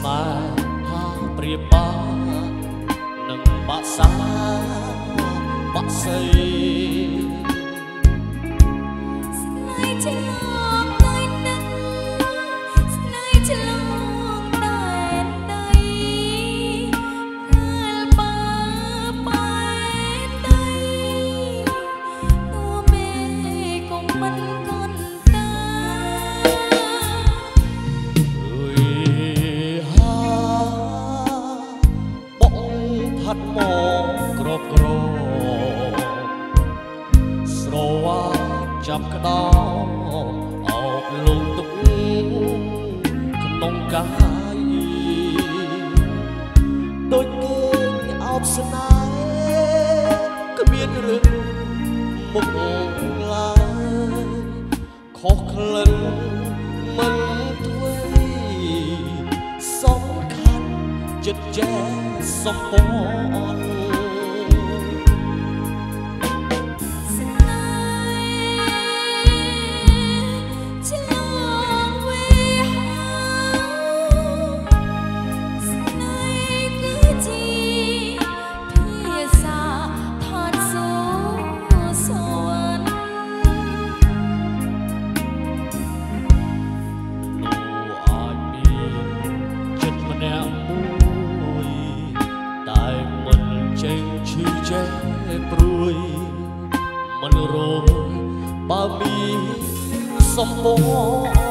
มาพาเปรียบบ้าหนึ่งบะสาบะเซมองกรอบกรอบสโลว่าจับกระดองออกลงตุกขนมกายโดยเก่งเอาสนายก็เบียนเรื่องมุกลายขอเคลื่อนมันถ้วยสำคัญจะแจ้สมปองสนายฉลองเวหาสนายคือจีพี่สาทอดสู่สวรรค์นูอาจมีจิตมันแนวชื่อเจ็บปรุยมันโรยบามีสมบูรณ์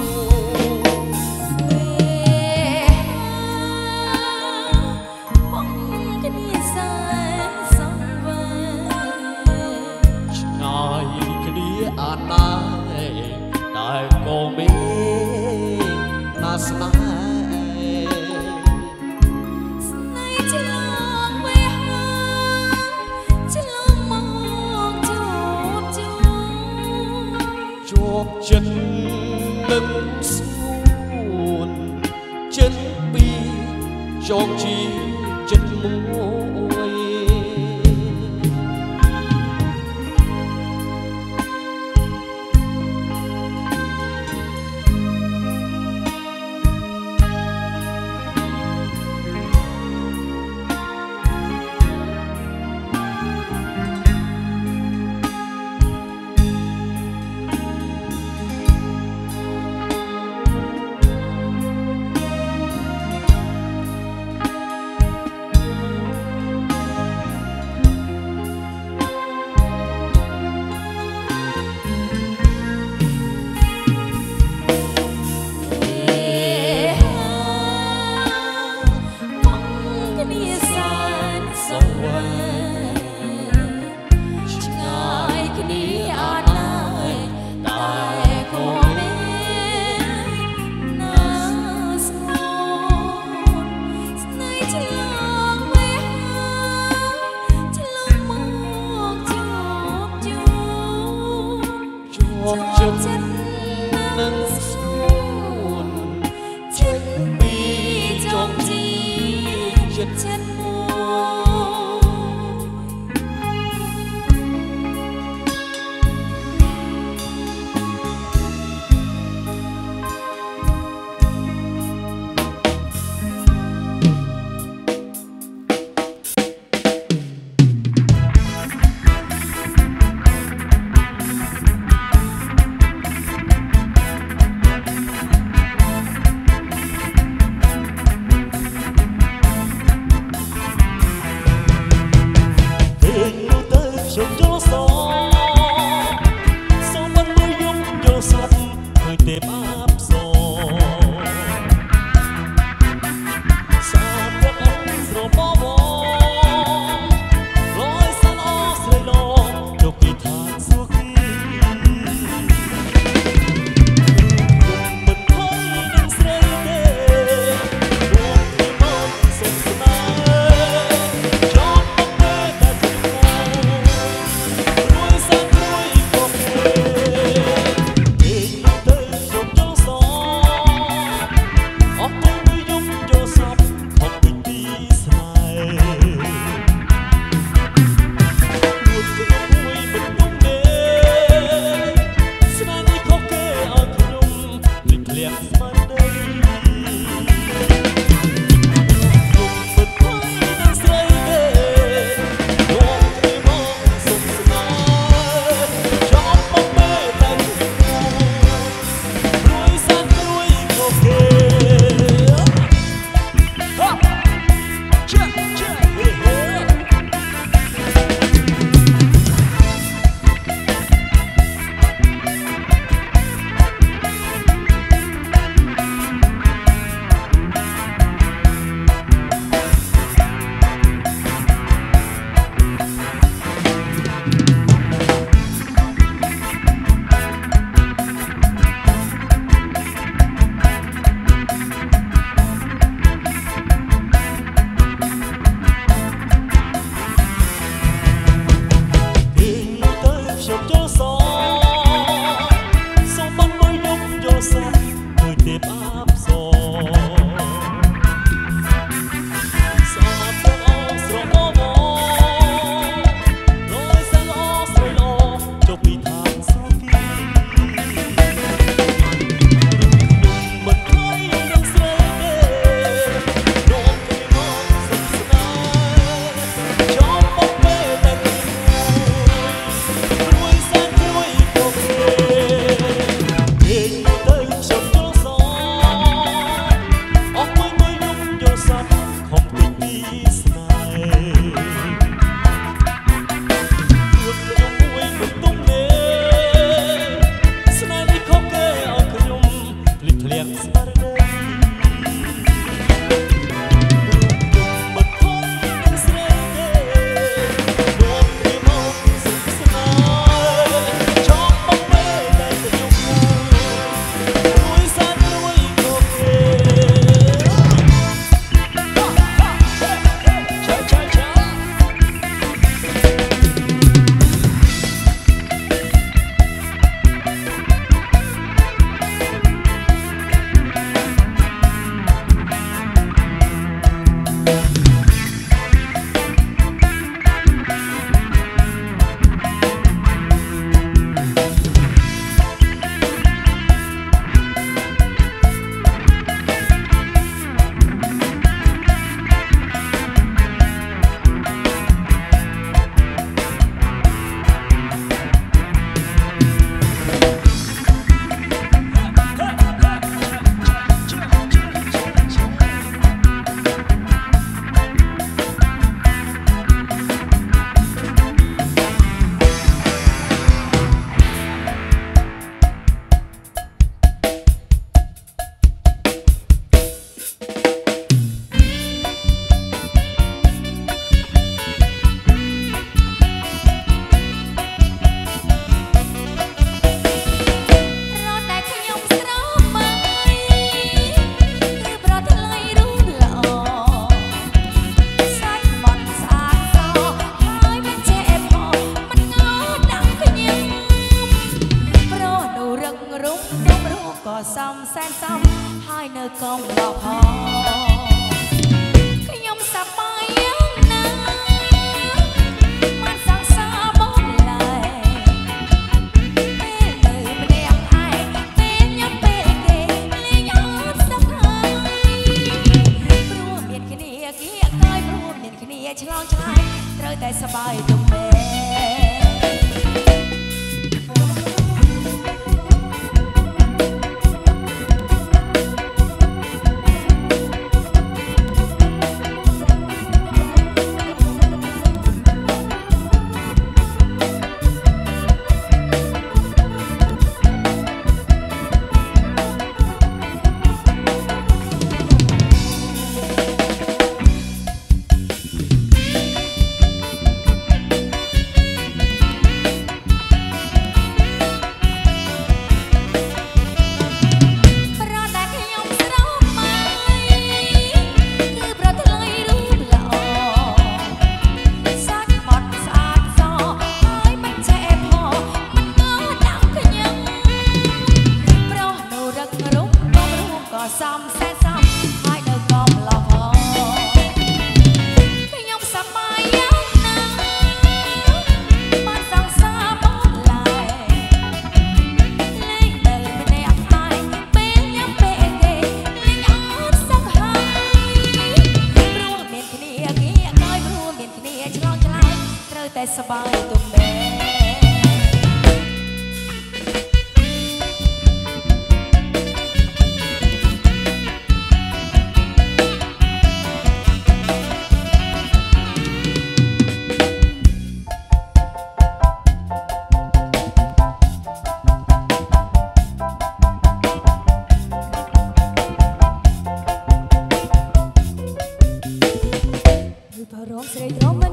อาณาได้ก็ไม่น่าสนจบจันนึกสูนจันปีจงจีจันมวยจันนึกสูนจันปีจงจีจันมឆ្លងឆ្លើយត្រូវតែសบายទំនេរ សំសែសំហើយនៅកំឡោះខ្ញុំសប្បាយយ៉ាងណាស់បានសង្សារបងឡើយលេងនៅម្នាក់ហើយពេលញ៉ាំពេលគេលេងអត់សឹកហើយព្រោះមានគ្នាគេអើយព្រោះមានគ្នាឆ្លងឆ្លើយត្រូវតែសប្បាយទំនេរ រងស្រីទ្រាំមិន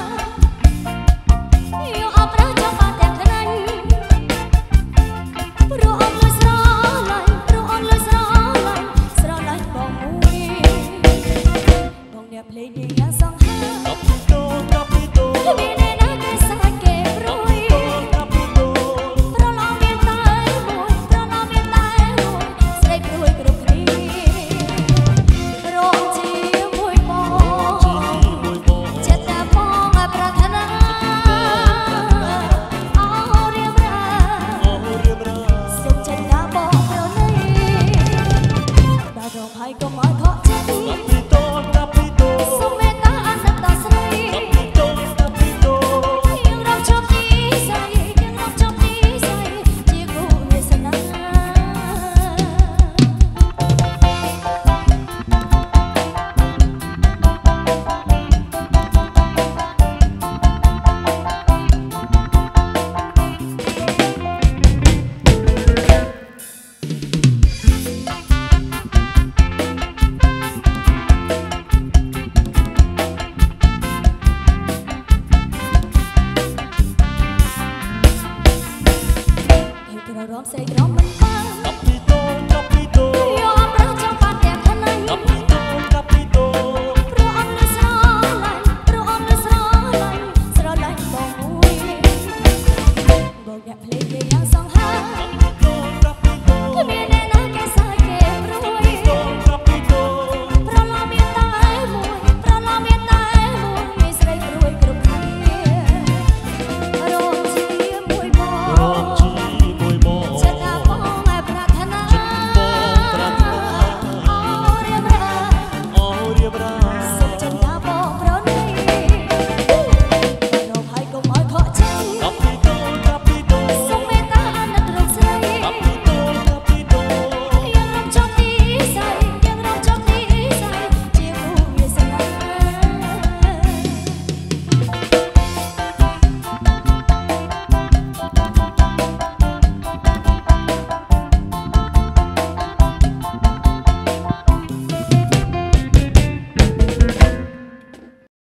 បានយកអបរើចង់បានតែខ្លាញ់ព្រោះអត់លុយស្រឡាញ់ព្រោះអត់លុយស្រឡាញ់បងមួយបងអ្នកភ្លេងនេះយ៉ាងសង្ហាកាពីតូមានឯណាគេសាច់គេព្រួយប្រឡងមានតែមួយស្រីព្រួយគ្រប់គ្នារងជាមួយបង ก็มาขอใจ